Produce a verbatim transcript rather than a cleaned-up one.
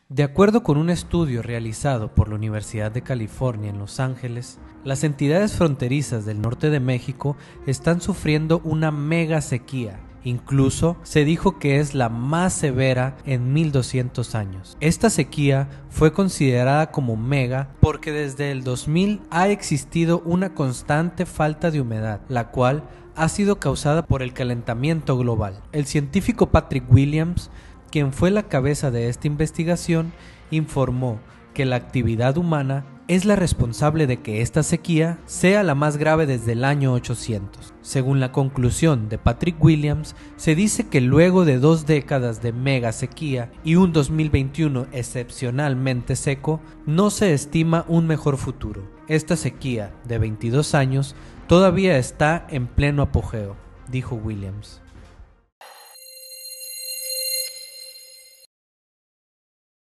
De acuerdo con un estudio realizado por la Universidad de California en Los Ángeles, las entidades fronterizas del norte de México están sufriendo una mega sequía. Incluso se dijo que es la más severa en mil doscientos años. Esta sequía fue considerada como mega porque desde el dos mil ha existido una constante falta de humedad, la cual ha sido causada por el calentamiento global. El científico Patrick Williams, quien fue la cabeza de esta investigación, informó que la actividad humana es la responsable de que esta sequía sea la más grave desde el año ochocientos. Según la conclusión de Patrick Williams, se dice que luego de dos décadas de mega sequía y un dos mil veintiuno excepcionalmente seco, no se estima un mejor futuro. Esta sequía de veintidós años todavía está en pleno apogeo, dijo Williams.